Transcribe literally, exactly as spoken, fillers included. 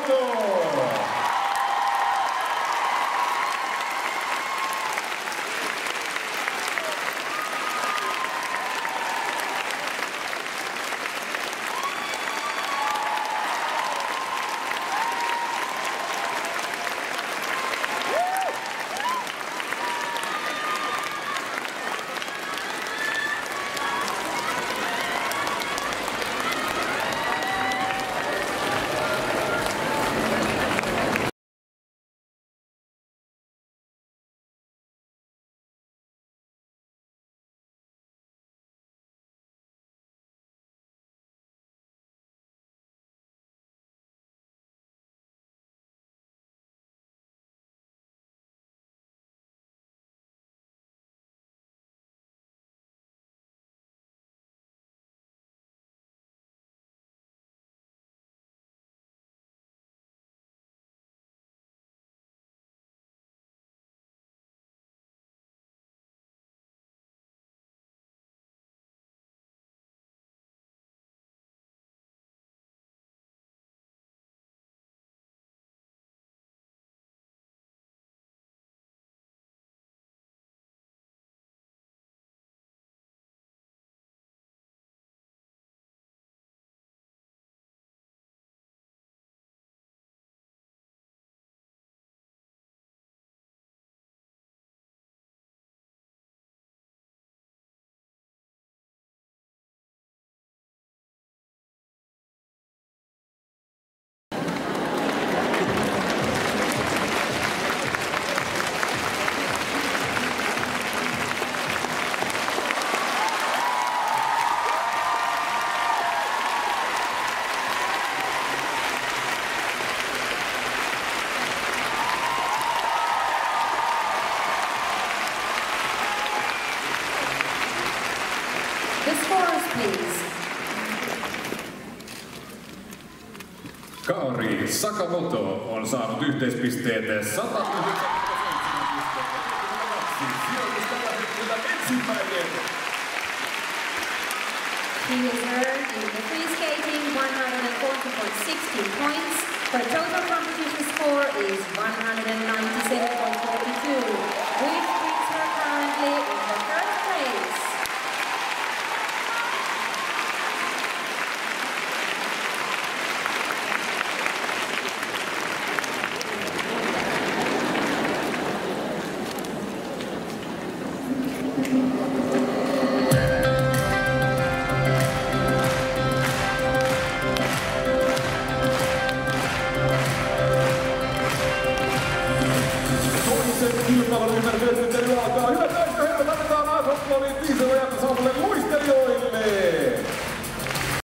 Sakamoto! The scores, please. Kaori Sakamoto on saanut yhteispisteet sata sijoitusta tällä ensimmäinen. He has earned in the free skating one hundred forty point one six points. Her total competition score is one hundred ninety-seven point four two, which brings her currently in the third place. Kilpailun ymmärtäjät nyt alkaa. Hyvät naiset ja herrat, annetaan Asotlonin Diesel ja Samulle luista.